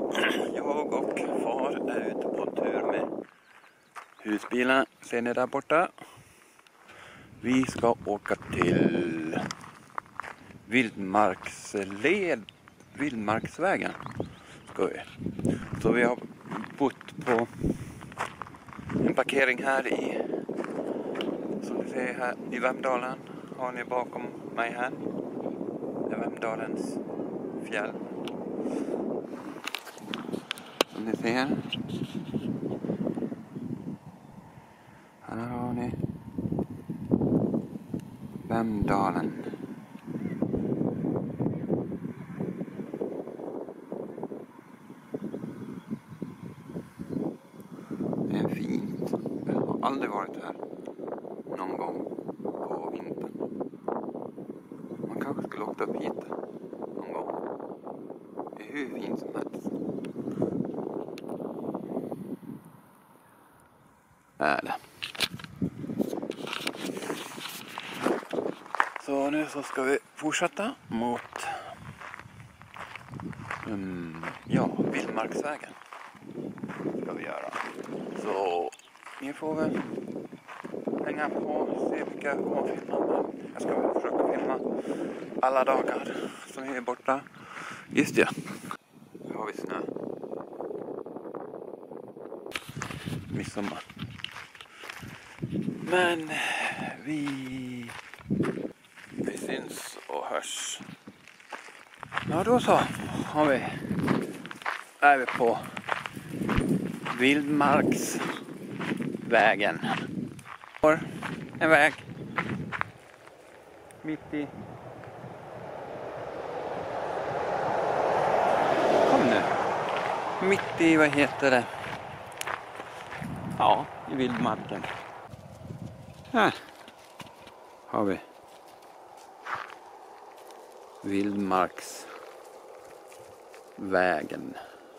Jag och far är ute på en tur med husbilen. Ser ni där borta? Vi ska åka till Vildmarksvägen. Ska vi. Så vi har bott på en parkering här i, som ni ser här i Vemdalen. Har ni bakom mig här. Det är Vemdalens fjäll. Som ni ser. Här har ni Vemdalen. Det är fint. Jag har aldrig varit här någon gång på vintern. Man kanske skulle åka upp hit någon gång. Det är hur fint som helst. Är det. Så nu så ska vi fortsätta mot Vildmarksvägen. Ska vi göra. Så ni får väl hänga på och se vilka jag kommer att filma. Jag ska väl försöka filma alla dagar som är borta. Just det. Nu har vi snö. Midsommar. Men vi syns och hörs. Ja, då så är vi på Vildmarksvägen. En väg mitt i. Kom nu. Mitt i, vad heter det? Ja, i vildmarken. Här har vi Vildmarksvägen.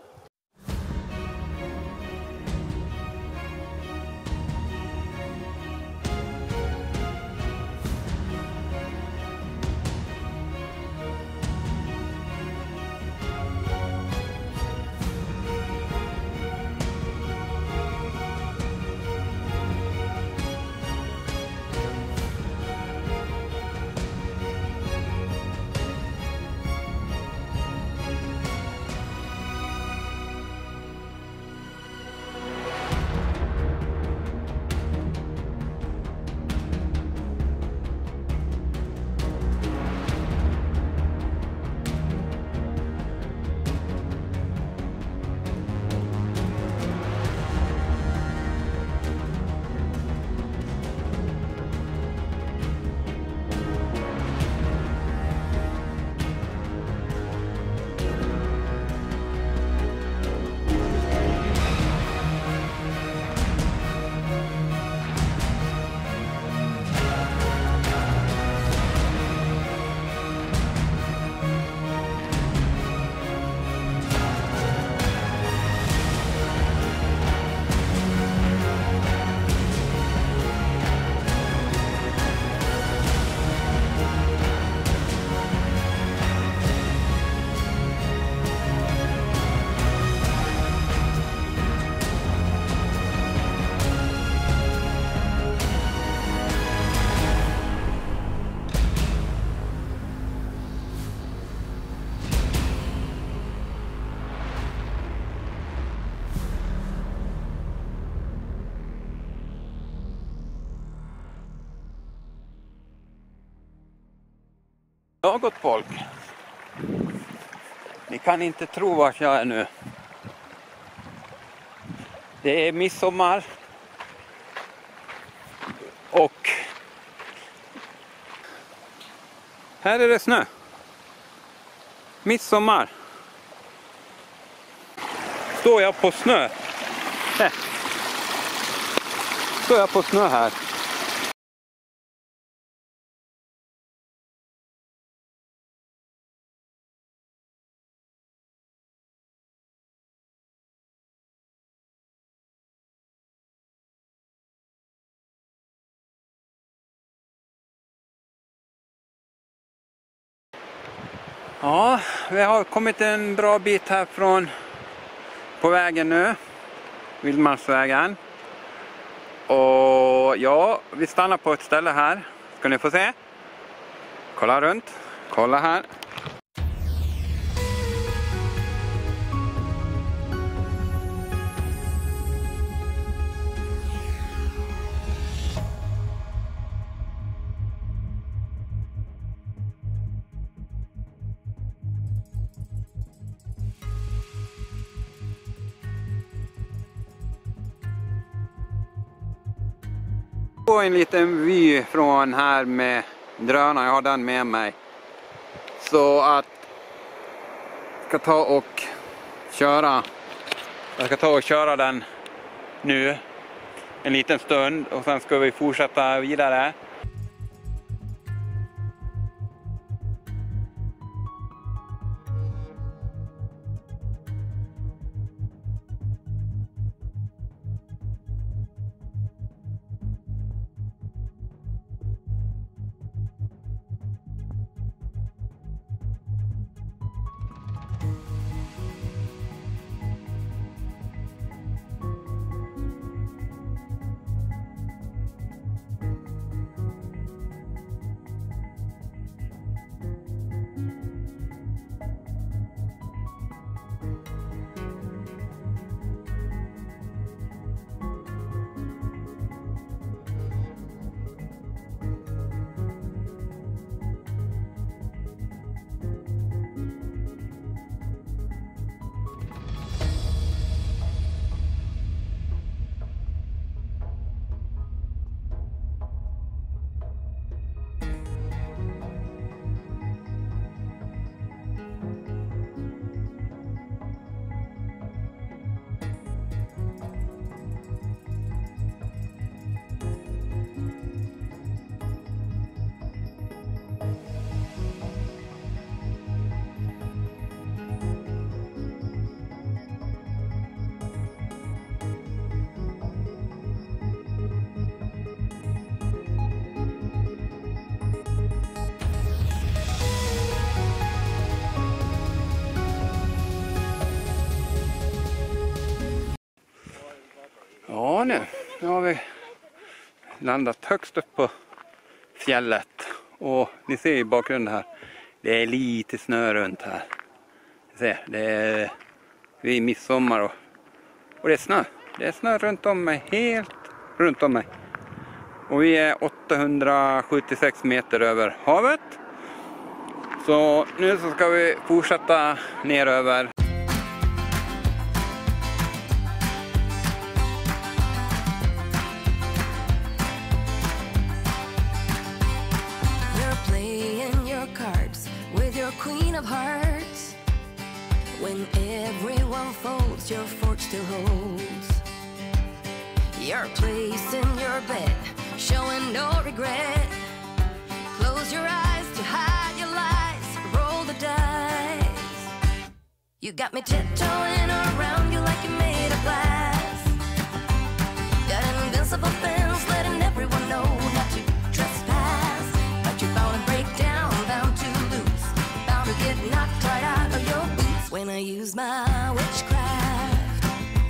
Ja, gott folk. Ni kan inte tro vart jag är nu. Det är midsommar. Och här är det snö. Midsommar. Står jag på snö. Står jag på snö här. Ja, vi har kommit en bra bit här från på vägen nu. Vildmarksvägen. Och ja, vi stannar på ett ställe här. Ska ni få se. Kolla runt. Kolla här. En liten vy från här med drönaren, jag har den med mig. Så att jag ska ta och köra den nu en liten stund och sen ska vi fortsätta vidare. Ja, nu har vi landat högst upp på fjället och ni ser i bakgrunden här, det är lite snö runt här. Ni ser, vi är midsommar och det är snö. Det är snö runt om mig, helt runt om mig. Och vi är 876 meter över havet. Så nu så ska vi fortsätta ner över. Queen of hearts, when everyone folds, your fort still holds your place in your bed, showing no regret. Close your eyes to hide your lies, roll the dice. You got me tiptoeing around you like you're made of glass. Got an invincible fence, letting everyone know not to trespass. But you're bound to break down, bound to lose, bound to get knocked right out of your boots when I use my witchcraft.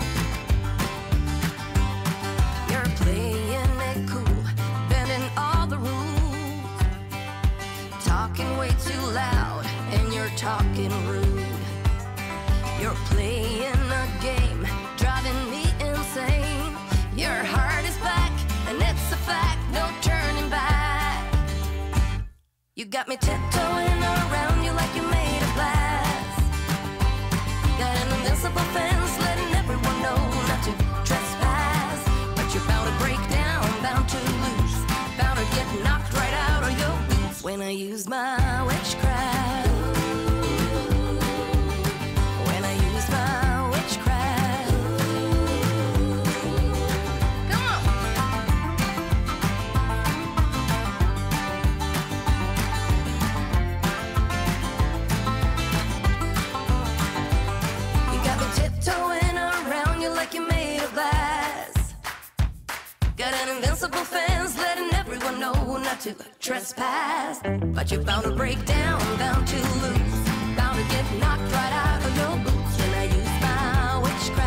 You're playing it cool, bending all the rules, talking way too loud, and you're talking rude. You're playing a game, driving me insane. Your heart is back, and it's a fact, no turning back. You got me tiptoeing around you like you're made of glass. Got an invincible fence, letting everyone know not to trespass. But you're bound to break down, bound to lose, bound to get knocked right out of your boots when I use my witchcraft. Invincible fence, letting everyone know not to trespass. But you're bound to break down, bound to lose, bound to get knocked right out of your boots when I use my witchcraft.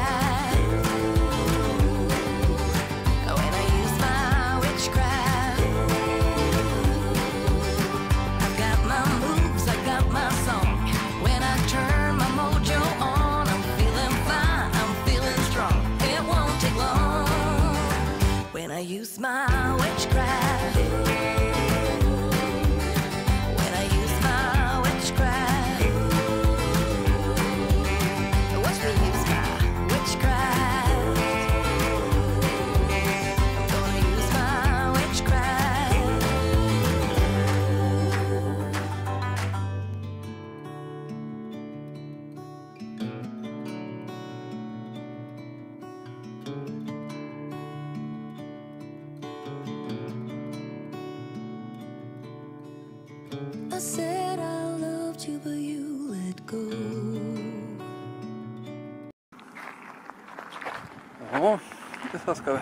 use my witchcraft. When I use my witchcraft. Watch me use my witchcraft. I'm gonna use my witchcraft. I said I loved you, but you let go. Ja, så ska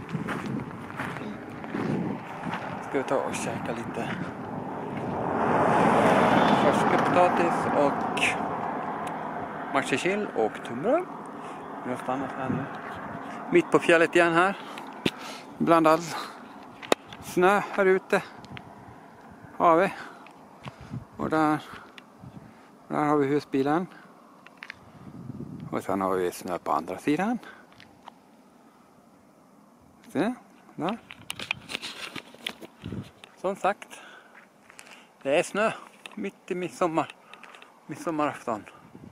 vi ta och käka lite färskpotatis och matjessill och tunnbröd. Vi har stannat här nu. Mitt på fjället igen här. Bland all snö här ute. Har vi. Och där har vi husbilen. Och sen har vi snö på andra sidan. Se, där. Som sagt, det är snö mitt i midsommarafton.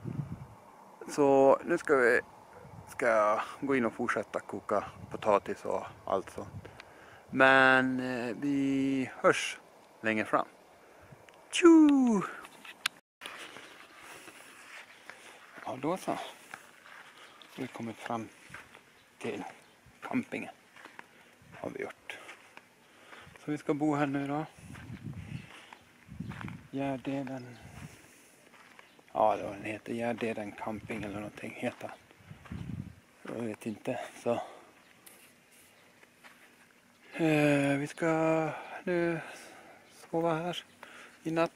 Så nu ska jag gå in och fortsätta koka potatis och allt sånt. Men vi hörs längre fram. Tju! Ja, då så. Vi kommer fram till campingen. Har vi gjort. Så vi ska bo här nu då. Gärdeden. Ja, den heter Gärdeden camping eller någonting heter. Jag vet inte. Så. Vi ska nu sova här i natt.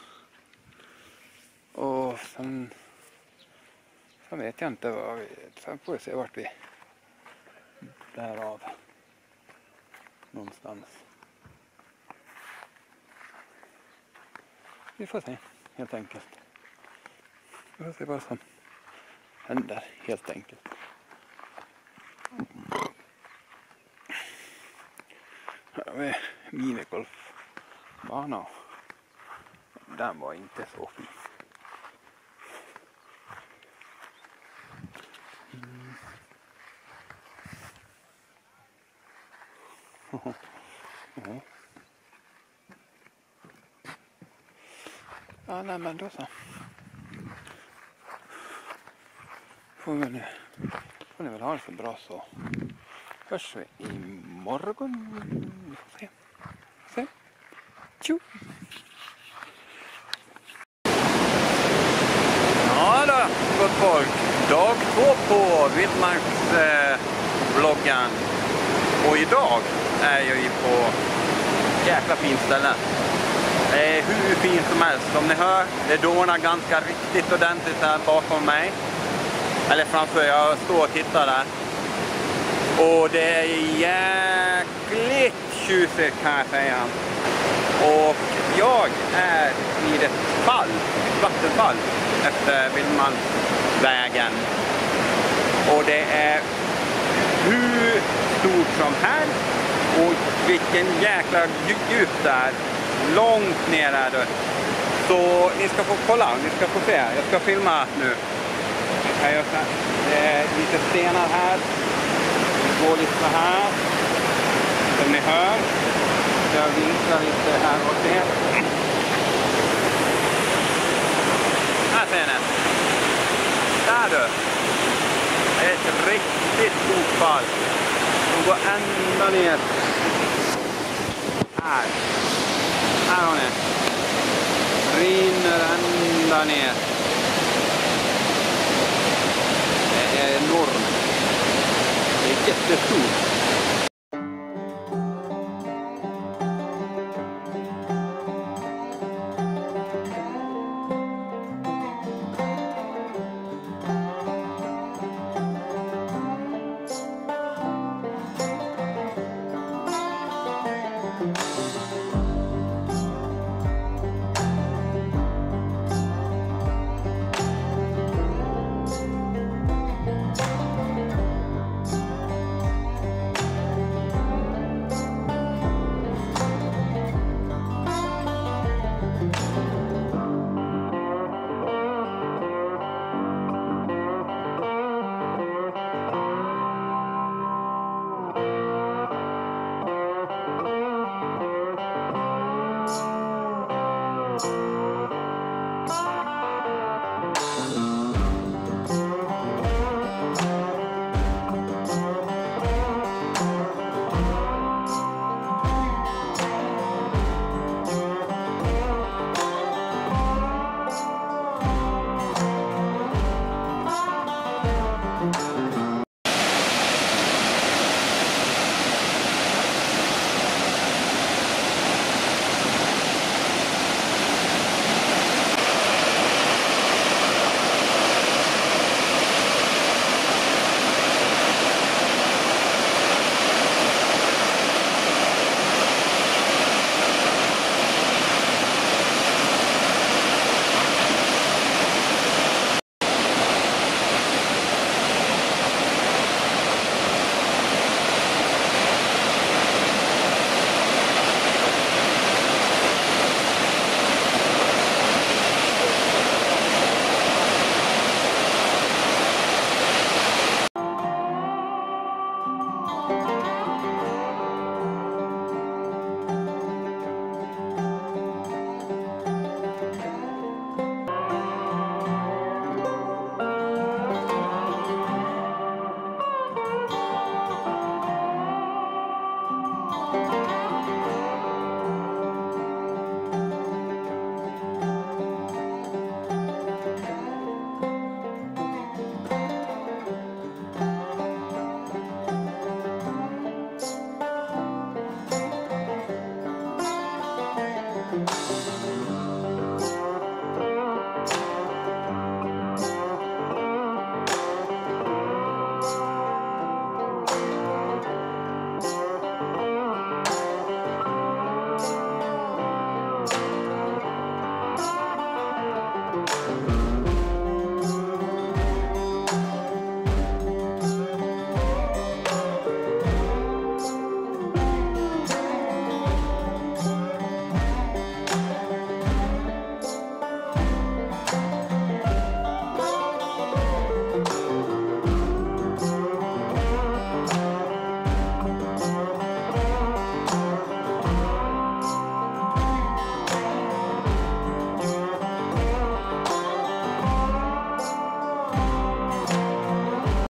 Och sen vet jag inte vad sen får vi se vart vi därav någonstans. Vi får se helt enkelt. Vi får se vad som händer helt enkelt. Här har vi minigolfbana. Den var inte så fin. Ja, nej, men då så. Får ni väl ha det så bra så hörs vi imorgon. Vi får se. Tjo! Ja då, gott folk. Dag 2 på Vildmarksvloggen. Och idag är jag ju på jäkla fint ställe. Det är hur fint som helst. Som ni hör, det dånar ganska riktigt ordentligt här bakom mig. Eller framför, jag står och tittar där. Och det är jäkligt tjusigt kan jag säga. Och jag är vid ett vattenfall efter Vildmarksvägen. Och det är hur stort som helst. Och vilken jäkla djup där. Långt ner är det. Så ni ska få kolla, ni ska få se. Jag ska filma nu. Det är lite stenar här. Det går lite så här. Som ni hör. Jag vinklar lite här och det. Här ser ni. Där du. Det är ett riktigt stort fall. De går ända ner. Här. Här har ni. Rinner ända ner. Det är enormt. Det är jättestort.